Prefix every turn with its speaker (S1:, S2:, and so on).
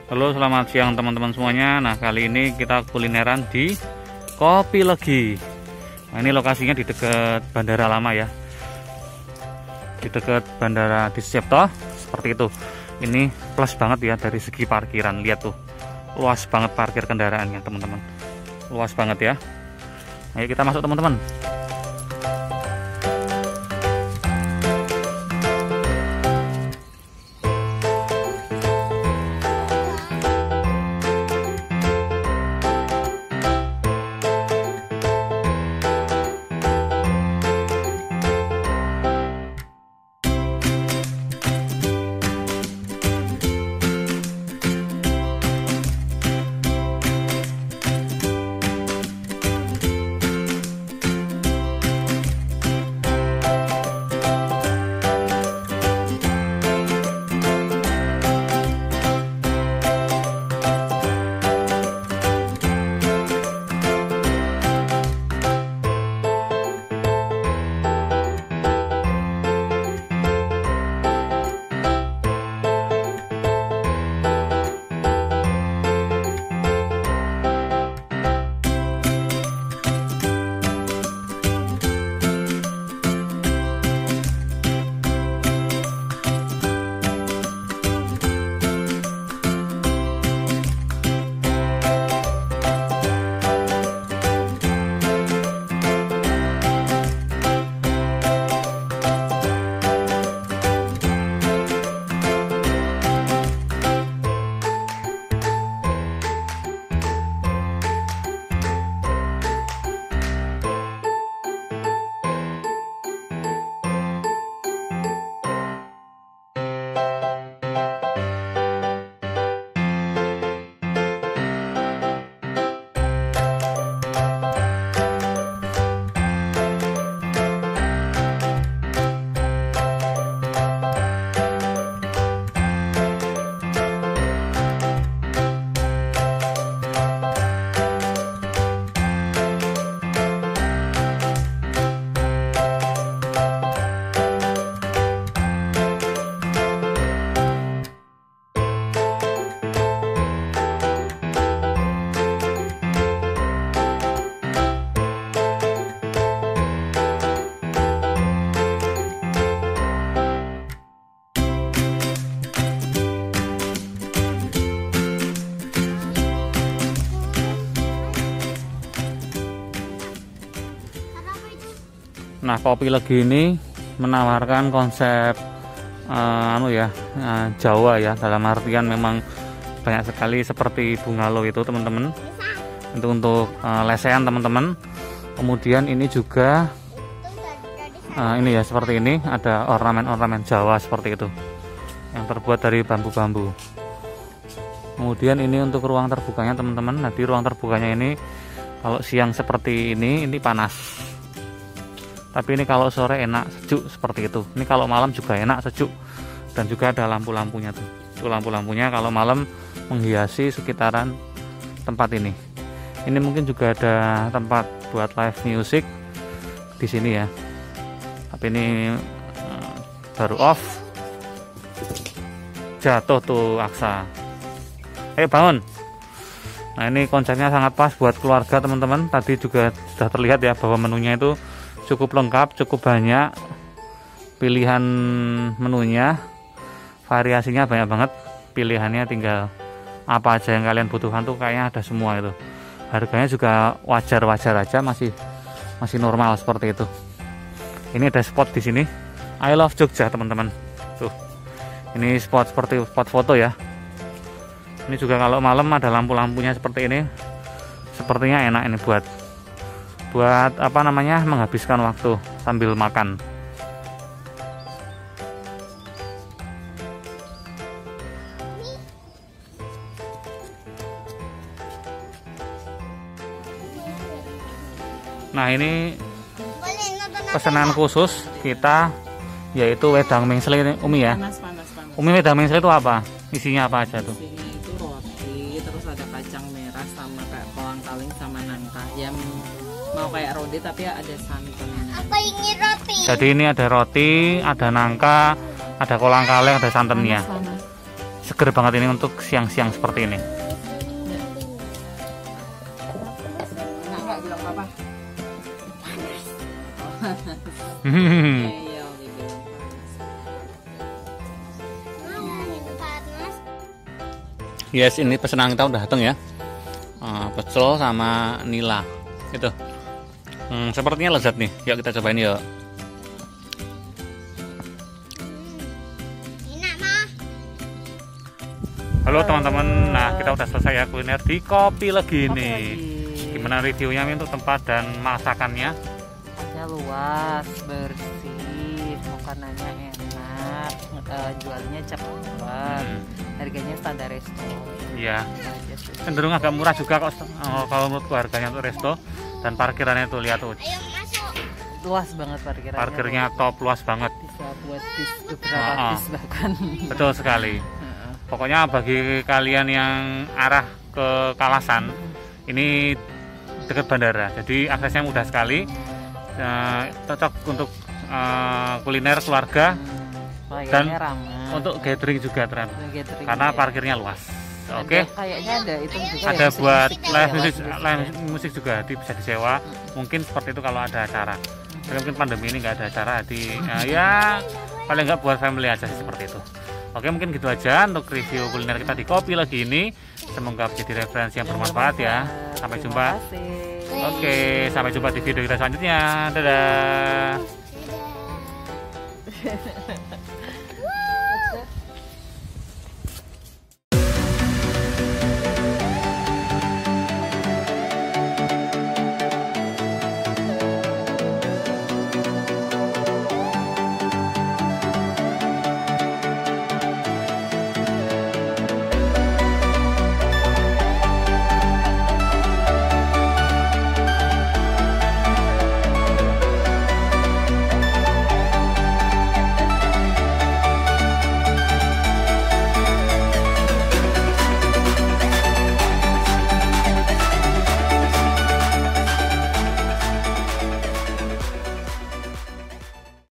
S1: Halo, selamat siang teman-teman semuanya. Nah, kali ini kita kulineran di Kopi Legi. Nah, ini lokasinya di dekat Bandara Lama ya. Di dekat Bandara di Sucipto, seperti itu. Ini plus banget ya dari segi parkiran. Lihat tuh, luas banget parkir kendaraannya teman-teman. Luas banget ya. Ayo kita masuk teman-teman. Nah, Kopi Legi ini menawarkan konsep Jawa ya, dalam artian memang banyak sekali seperti bungalow itu teman-teman. Itu untuk lesehan teman-teman. Kemudian ini juga ini ya seperti ini, ada ornamen-ornamen Jawa seperti itu yang terbuat dari bambu-bambu. Kemudian ini untuk ruang terbukanya teman-teman. Nah, di ruang terbukanya ini kalau siang seperti ini panas. Tapi ini kalau sore enak sejuk seperti itu. Ini kalau malam juga enak sejuk, dan juga ada lampu-lampunya tuh. Itu lampu-lampunya kalau malam menghiasi sekitaran tempat ini. Ini mungkin juga ada tempat buat live music di sini ya. Tapi ini baru off. Jatuh tuh Aksa. Bangun. Nah, ini konsepnya sangat pas buat keluarga teman-teman. Tadi juga sudah terlihat ya bahwa menunya itu cukup lengkap, cukup banyak pilihan menunya, variasinya banyak banget, pilihannya tinggal apa aja yang kalian butuhkan tuh kayaknya ada semua itu. Harganya juga wajar-wajar aja, masih normal seperti itu. Ini ada spot di sini, I love Jogja teman-teman. Tuh, ini spot seperti spot foto ya. Ini juga kalau malam ada lampu-lampunya seperti ini, sepertinya enak ini buat menghabiskan waktu sambil makan. Nah, ini pesanan khusus kita yaitu wedang mengsel Umi ya.
S2: Panas.
S1: Umi, wedang mengsel itu apa? Isinya apa aja tuh?
S2: Isinya itu roti, terus ada kacang merah sama kayak kolang-kaling sama nangka. Yang mau kayak roti tapi ada santannya.
S3: Apa ini roti?
S1: Jadi ini ada roti, ada nangka, ada kolang-kaling, ada santannya. seger banget ini untuk siang-siang seperti ini.
S2: Enggak bilang apa? Iya, gitu.
S1: Yes, ini pesanan kita udah datang ya. Pecel sama nila itu. Sepertinya lezat nih. Yuk kita cobain yuk. Halo teman-teman, nah kita udah selesai ya kuliner di Kopi Legi nih. Gimana reviewnya untuk tempat dan masakannya?
S2: Tempatnya luas, bersih, makanannya enak, jualnya cepat, harganya standar resto.
S1: Iya. Cenderung agak murah juga kok kalau menurutku harganya untuk resto, dan parkirannya tuh lihat tuh.
S2: Luas banget parkirannya.
S1: Parkirnya top, luas banget.
S2: Bisa buat bis beberapa bis bahkan.
S1: Betul sekali. Pokoknya bagi kalian yang arah ke Kalasan, ini dekat bandara, jadi aksesnya mudah sekali. Cocok untuk kuliner keluarga dan
S2: ramah.
S1: Untuk gathering juga karena parkirnya luas. Oke.
S2: Kayaknya ada itu juga.
S1: Ada ya, buat live musik juga bisa disewa. Mungkin seperti itu kalau ada acara. Tapi mungkin pandemi ini nggak ada acara, jadi ya paling nggak buat family aja sih, seperti itu. Oke, mungkin gitu aja untuk review kuliner kita di Kopi Legi ini. Semoga menjadi referensi yang bermanfaat ya. Sampai jumpa. Oke, sampai jumpa di video kita selanjutnya. Dadah.